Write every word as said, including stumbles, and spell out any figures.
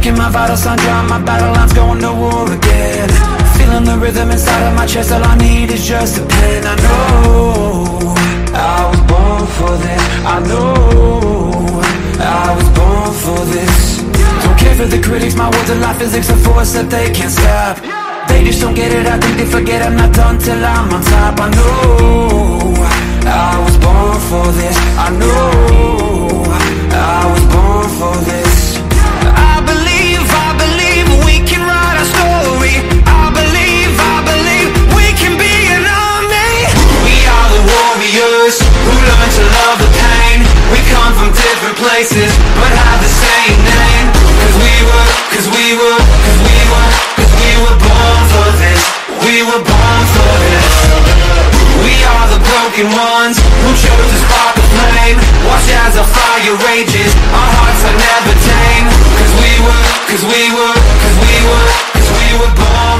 Checking my vitals, sun dry, my battle lines, going to war again. Feeling the rhythm inside of my chest, all I need is just a pen. I know I was born for this, I know I was born for this. Don't care for the critics, my words are like physics, a force that they can't stop. They just don't get it, I think they forget I'm not done till I'm on top. I know I was born for this, I know I was born for this. I believe, I believe we can write our story. I believe, I believe we can be an army. We are the warriors who learn to love the pain. We come from different places but have the same name. Cause we were, cause we were, cause we were, cause we were born for this. We were born for this. We are the broken ones who chose to spark the flame. Watch as our fire rages, our hearts are never tame. Cause we were, cause we were, cause we were, cause we were born